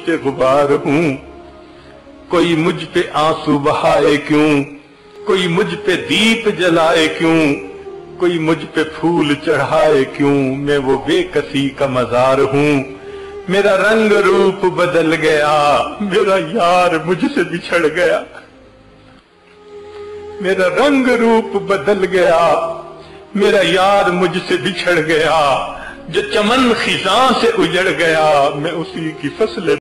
से गुबार हूँ। कोई मुझ पे आंसू बहाए क्यों, कोई मुझ पे दीप जलाए क्यों, कोई मुझ पे फूल चढ़ाए क्यों, मैं वो बेकसी का मजार हूँ। मेरा रंग रूप बदल गया, मेरा यार मुझसे बिछड़ गया। मेरा रंग रूप बदल गया, मेरा यार मुझसे बिछड़ गया। जो चमन खिज़ां से उजड़ गया, मैं उसी की फसल